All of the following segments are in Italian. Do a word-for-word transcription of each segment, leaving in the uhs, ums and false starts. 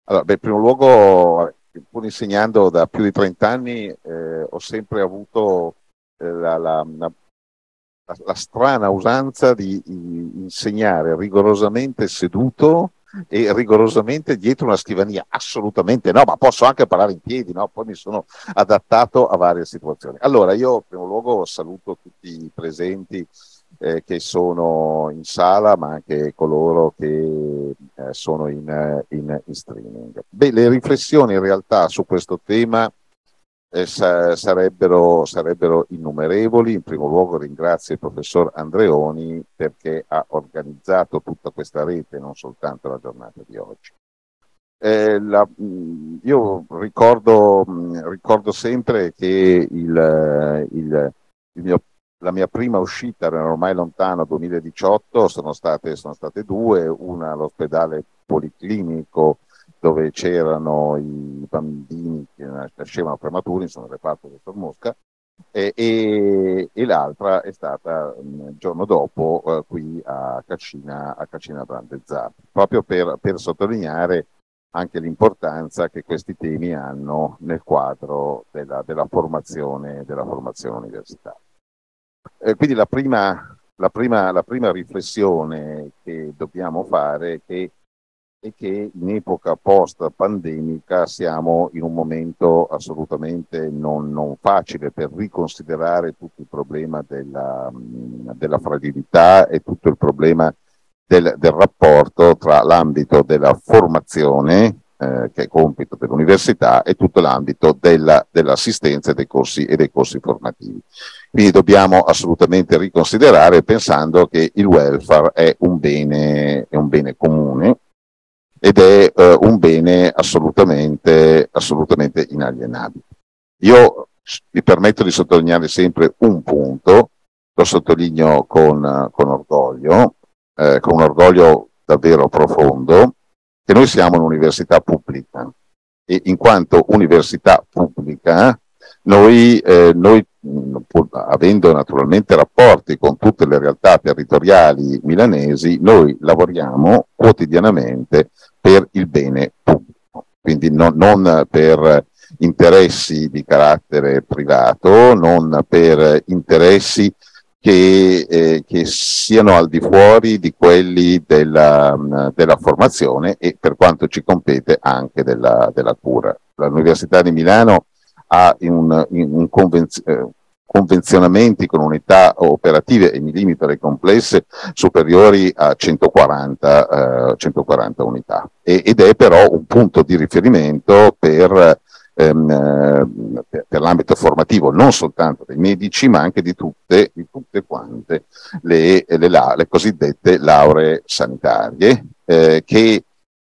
Allora, beh, in primo luogo, pur insegnando da più di trenta anni, eh, ho sempre avuto eh, la, la- la- la strana usanza di, di insegnare rigorosamente seduto e rigorosamente dietro una scrivania. Assolutamente no, ma posso anche parlare in piedi, no? Poi mi sono adattato a varie situazioni. Allora, io in primo luogo saluto tutti i presenti eh, che sono in sala, ma anche coloro che eh, sono in, eh, in, in streaming. Beh, le riflessioni in realtà su questo tema eh, sa- sarebbero, sarebbero innumerevoli. In primo luogo ringrazio il professor Andreoni perché ha organizzato tutta questa rete, non soltanto la giornata di oggi. Eh, la- mh, io ricordo, mh, ricordo sempre che il, il- il mio- la mia prima uscita, era ormai lontano, duemiladiciotto, sono state, sono state due, una all'ospedale policlinico dove c'erano i bambini che nascevano prematuri, insomma il reparto del dottor Mosca, e, e- e l'altra è stata mh, il giorno dopo eh, qui a Cascina, a Cascina Brandezzato, proprio per, per sottolineare anche l'importanza che questi temi hanno nel quadro della, della formazione, della formazione universitaria. Eh, quindi la prima, la, prima, la prima riflessione che dobbiamo fare è che, è che in epoca post-pandemica siamo in un momento assolutamente non, non facile per riconsiderare tutto il problema della, della fragilità e tutto il problema del, del rapporto tra l'ambito della formazione, eh, che è compito dell'università, e tutto l'ambito della, dell'assistenza e dei corsi e dei corsi formativi. Quindi dobbiamo assolutamente riconsiderare pensando che il welfare è un bene, è un bene comune ed è eh, un bene assolutamente, assolutamente inalienabile. Io mi permetto di sottolineare sempre un punto, lo sottolineo con, con orgoglio, eh, con un orgoglio davvero profondo, che noi siamo un'università pubblica e in quanto università pubblica noi, eh, noi pur avendo naturalmente rapporti con tutte le realtà territoriali milanesi, noi lavoriamo quotidianamente per il bene pubblico, quindi no, non per interessi di carattere privato, non per interessi che, eh, che siano al di fuori di quelli della, della formazione e per quanto ci compete anche della, della cura. L'Università di Milano ha un, un convenz- eh, convenzionamenti con unità operative, e mi limito alle complesse, superiori a centoquaranta, eh, centoquaranta unità. E, ed è però un punto di riferimento per ehm, per, per l'ambito formativo non soltanto dei medici ma anche di tutte, di tutte quante le, le, la, le cosiddette lauree sanitarie eh, che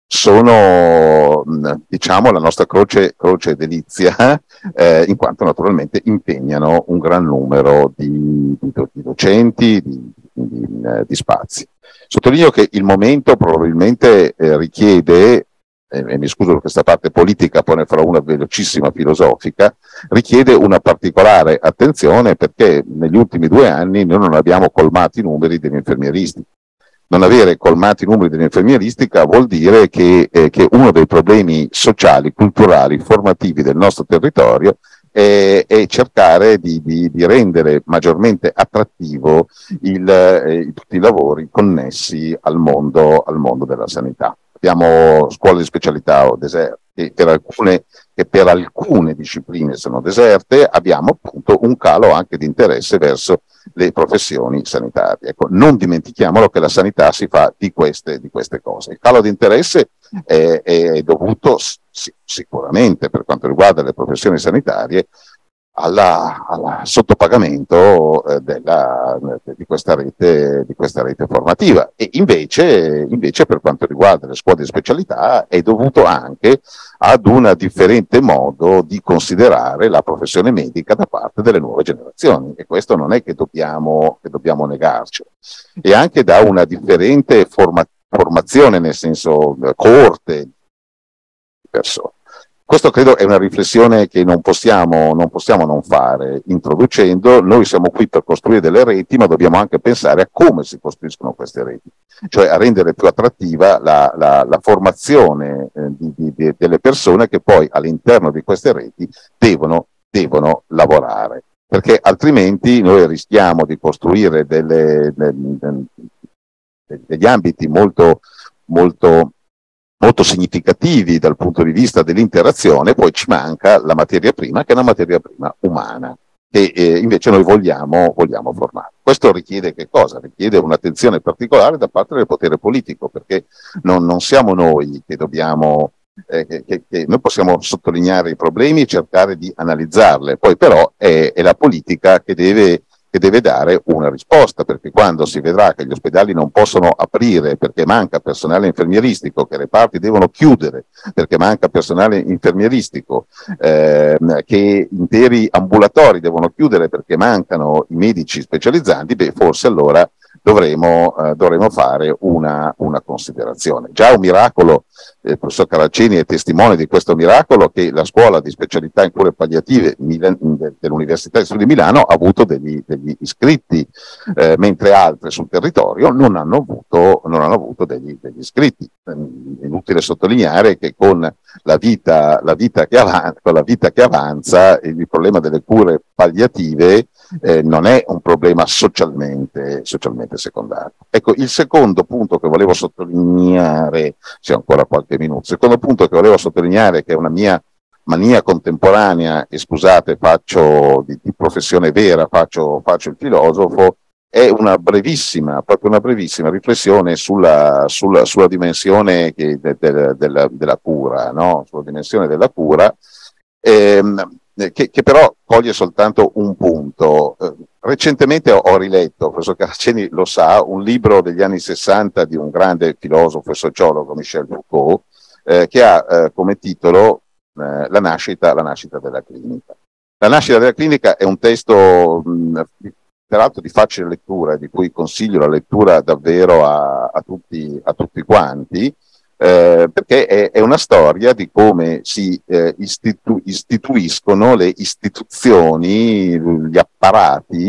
sono diciamo la nostra croce, croce delizia eh, in quanto naturalmente impegnano un gran numero di, di, di docenti, di, di, di spazi. Sottolineo che il momento probabilmente eh, richiede, e mi scuso per questa parte politica, poi ne farò una velocissima filosofica, richiede una particolare attenzione perché negli ultimi due anni noi non abbiamo colmato i numeri degli infermieristi. Non avere colmati i numeri dell'infermieristica vuol dire che, eh, che uno dei problemi sociali, culturali, formativi del nostro territorio è, è cercare di, di, di rendere maggiormente attrattivo il, eh, tutti i lavori connessi al mondo, al mondo della sanità. Abbiamo scuole di specialità o deserte, che per alcune, che per alcune discipline sono deserte, abbiamo appunto un calo anche di interesse verso le professioni sanitarie. Ecco, non dimentichiamolo che la sanità si fa di queste, di queste cose. Il calo di interesse è, è dovuto sì, sicuramente per quanto riguarda le professioni sanitarie alla, al sottopagamento eh, della, di, questa rete, di questa rete formativa e invece, invece per quanto riguarda le scuole di specialità è dovuto anche ad un differente modo di considerare la professione medica da parte delle nuove generazioni e questo non è che dobbiamo, che dobbiamo negarcelo e anche da una differente forma, formazione nel senso coorte di persone. Questo credo è una riflessione che non possiamo, non possiamo non fare introducendo. Noi siamo qui per costruire delle reti, ma dobbiamo anche pensare a come si costruiscono queste reti, cioè a rendere più attrattiva la, la, la formazione eh, di, di, di, delle persone che poi all'interno di queste reti devono, devono lavorare, perché altrimenti noi rischiamo di costruire delle, delle, degli ambiti molto, molto molto significativi dal punto di vista dell'interazione, poi ci manca la materia prima, che è una materia prima umana, che eh, invece noi vogliamo, vogliamo formare. Questo richiede che cosa? Richiede un'attenzione particolare da parte del potere politico, perché non, non siamo noi che dobbiamo, eh, che, che, che noi possiamo sottolineare i problemi e cercare di analizzarle, poi però è, è la politica che deve che deve dare una risposta, perché quando si vedrà che gli ospedali non possono aprire perché manca personale infermieristico, che i reparti devono chiudere perché manca personale infermieristico, eh, che interi ambulatori devono chiudere perché mancano i medici specializzanti, beh, forse allora dovremo, eh, dovremo fare una, una considerazione. Già un miracolo, eh, il professor Caraceni è testimone di questo miracolo, che la scuola di specialità in cure palliative dell'Università di Studi di Milano ha avuto degli, degli iscritti, eh, mentre altre sul territorio non hanno avuto, non hanno avuto degli, degli iscritti. È inutile sottolineare che con la vita, la vita, che, avanza, con la vita che avanza il problema delle cure palliative eh, non è un problema socialmente, socialmente secondario. Ecco, il secondo punto che volevo sottolineare, c'è ancora qualche minuto, il secondo punto che volevo sottolineare, che è una mia mania contemporanea, e scusate, faccio di, di professione vera, faccio, faccio il filosofo, è una brevissima, proprio una brevissima riflessione sulla, sulla, sulla dimensione che, de, de, de, della cura, no? Sulla dimensione della cura, ehm, che, che però coglie soltanto un punto. Eh, recentemente ho, ho riletto, il professor Caraceni lo sa, un libro degli anni sessanta di un grande filosofo e sociologo, Michel Foucault, eh, che ha eh, come titolo eh, la, nascita, la nascita della clinica. La nascita della clinica è un testo mh, peraltro di facile lettura, di cui consiglio la lettura davvero a, a, tutti, a tutti quanti, eh, perché è, è una storia di come si eh, istitu- istituiscono le istituzioni, gli apparati,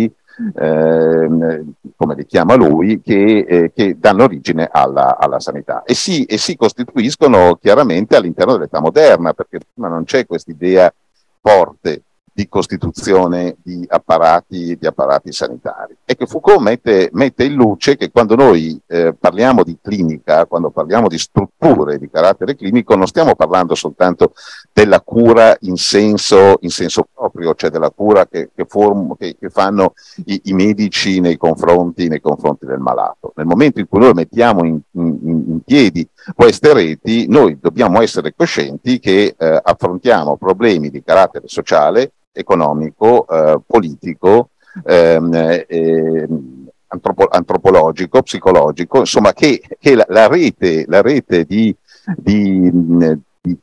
eh, come li chiama lui, che, eh, che danno origine alla, alla sanità, e si, e si costituiscono chiaramente all'interno dell'età moderna, perché prima non c'è questa idea forte di costituzione di apparati, di apparati sanitari. E che Foucault mette, mette in luce che quando noi eh, parliamo di clinica, quando parliamo di strutture di carattere clinico, non stiamo parlando soltanto della cura in senso, in senso proprio, cioè della cura che, che, form, che, che fanno i, i medici nei confronti, nei confronti del malato. Nel momento in cui noi mettiamo in, in, in piedi queste reti, noi dobbiamo essere coscienti che eh, affrontiamo problemi di carattere sociale, economico, eh, politico, ehm, eh, antropo- antropologico, psicologico, insomma che, che la, la rete, la rete di, di, di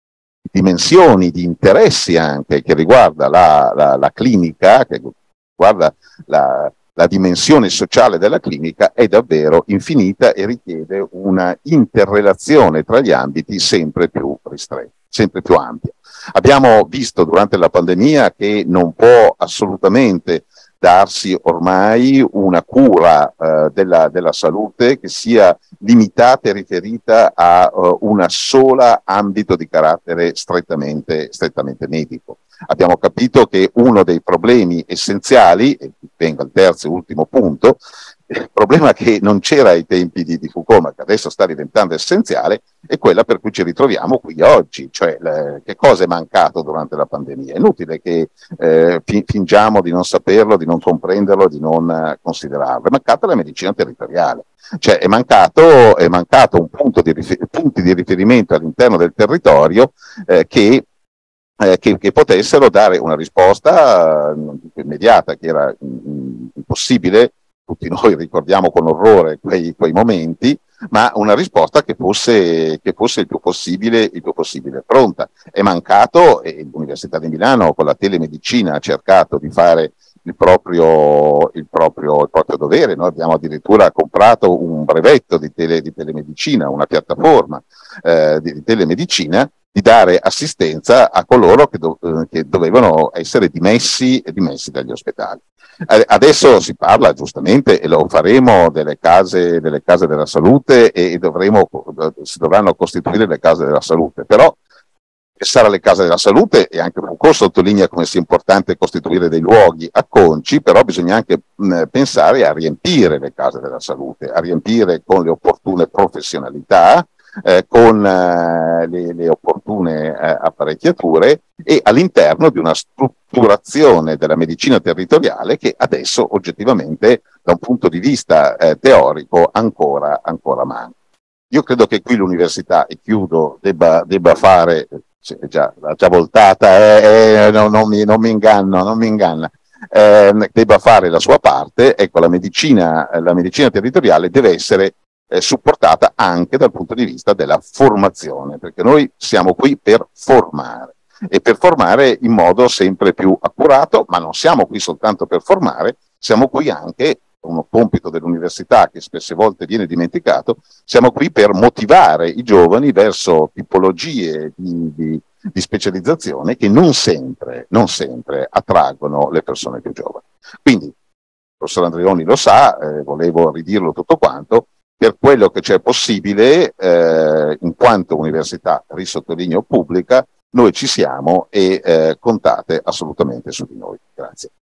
dimensioni, di interessi anche, che riguarda la, la, la clinica, che riguarda la, la dimensione sociale della clinica, è davvero infinita e richiede una interrelazione tra gli ambiti sempre più ristretta, sempre più ampia. Abbiamo visto durante la pandemia che non può assolutamente darsi ormai una cura eh, della, della salute che sia limitata e riferita a uh, una sola ambito di carattere strettamente, strettamente medico. Abbiamo capito che uno dei problemi essenziali, e vengo al terzo e ultimo punto, il problema che non c'era ai tempi di, di Foucault, ma che adesso sta diventando essenziale, è quella per cui ci ritroviamo qui oggi, cioè le, che cosa è mancato durante la pandemia. È inutile che eh, fi, fingiamo di non saperlo, di non comprenderlo, di non eh, considerarlo. È mancata la medicina territoriale, cioè è mancato, è mancato un punto di rifer- punti di riferimento all'interno del territorio eh, che Eh, che, che potessero dare una risposta eh, immediata, che era mh, impossibile. Tutti noi ricordiamo con orrore quei, quei momenti, ma una risposta che fosse, che fosse il più possibile, il più possibile pronta. È mancato, e l'Università di Milano con la telemedicina ha cercato di fare il proprio, il proprio, il proprio dovere. Noi abbiamo addirittura comprato un brevetto di, tele, di telemedicina, una piattaforma eh, di, di telemedicina, di dare assistenza a coloro che, do, eh, che dovevano essere dimessi, dimessi dagli ospedali. Adesso si parla giustamente, e lo faremo, delle case, delle case della salute, e dovremo, si dovranno costituire le case della salute, però pensare alle case della salute, e anche Foucault sottolinea come sia importante costituire dei luoghi acconci, però bisogna anche mh, pensare a riempire le case della salute, a riempire con le opportune professionalità, eh, con eh, le, le opportune eh, apparecchiature, e all'interno di una strutturazione della medicina territoriale che adesso oggettivamente da un punto di vista eh, teorico ancora, ancora manca. Io credo che qui l'università, e chiudo, debba, debba fare, cioè, già, l'ha già voltata, eh, eh, no, non, mi, non mi inganno, non mi inganna, eh, debba fare la sua parte. Ecco, la medicina, la medicina territoriale deve essere eh, supportata anche dal punto di vista della formazione, perché noi siamo qui per formare, e per formare in modo sempre più accurato, ma non siamo qui soltanto per formare, siamo qui anche, uno compito dell'università che spesse volte viene dimenticato, siamo qui per motivare i giovani verso tipologie di, di, di specializzazione che non sempre, non sempre attraggono le persone più giovani. Quindi il professor Andreoni lo sa, eh, volevo ridirlo tutto quanto, per quello che c'è possibile, eh, in quanto università, risottolineo, pubblica, noi ci siamo, e eh, contate assolutamente su di noi. Grazie.